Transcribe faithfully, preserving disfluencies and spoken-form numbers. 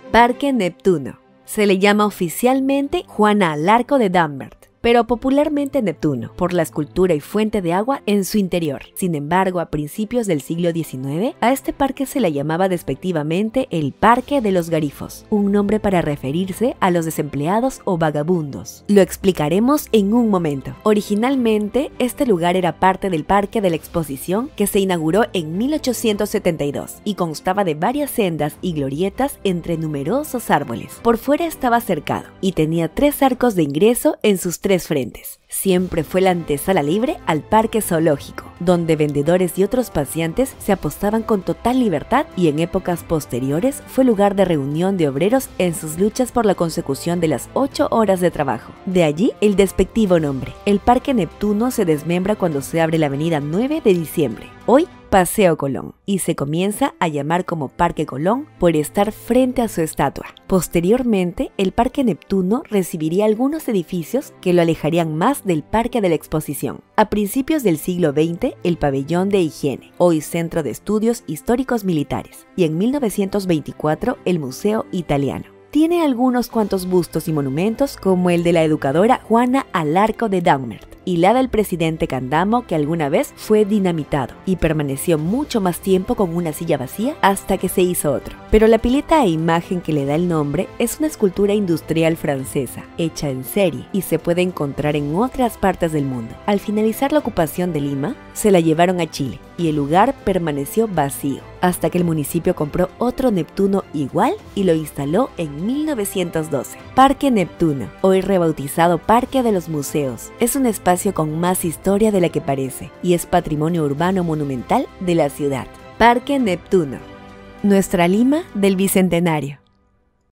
Parque Neptuno. Se le llama oficialmente Juana Alarco de Danvert, pero popularmente Neptuno, por la escultura y fuente de agua en su interior. Sin embargo, a principios del siglo diecinueve, a este parque se le llamaba despectivamente el Parque de los Garifos, un nombre para referirse a los desempleados o vagabundos. Lo explicaremos en un momento. Originalmente, este lugar era parte del Parque de la Exposición, que se inauguró en mil ochocientos setenta y dos y constaba de varias sendas y glorietas entre numerosos árboles. Por fuera estaba cercado y tenía tres arcos de ingreso en sus tres Tres frentes. Siempre fue la antesala libre al parque zoológico, donde vendedores y otros paseantes se apostaban con total libertad, y en épocas posteriores fue lugar de reunión de obreros en sus luchas por la consecución de las ocho horas de trabajo. De allí el despectivo nombre. El Parque Neptuno se desmembra cuando se abre la avenida nueve de diciembre, hoy Paseo Colón, y se comienza a llamar como Parque Colón por estar frente a su estatua. Posteriormente, el Parque Neptuno recibiría algunos edificios que lo alejarían más del Parque de la Exposición. A principios del siglo veinte, el Pabellón de Higiene, hoy Centro de Estudios Históricos Militares, y en mil novecientos veinticuatro el Museo Italiano. Tiene algunos cuantos bustos y monumentos, como el de la educadora Juana Alarco de Danvert y la del presidente Candamo, que alguna vez fue dinamitado y permaneció mucho más tiempo con una silla vacía hasta que se hizo otro. Pero la pileta e imagen que le da el nombre es una escultura industrial francesa, hecha en serie, y se puede encontrar en otras partes del mundo. Al finalizar la ocupación de Lima, se la llevaron a Chile y el lugar permaneció vacío, hasta que el municipio compró otro Neptuno igual y lo instaló en mil novecientos doce. Parque Neptuno, hoy rebautizado Parque de los Museos, es un espacio con más historia de la que parece y es patrimonio urbano monumental de la ciudad. Parque Neptuno, nuestra Lima del Bicentenario.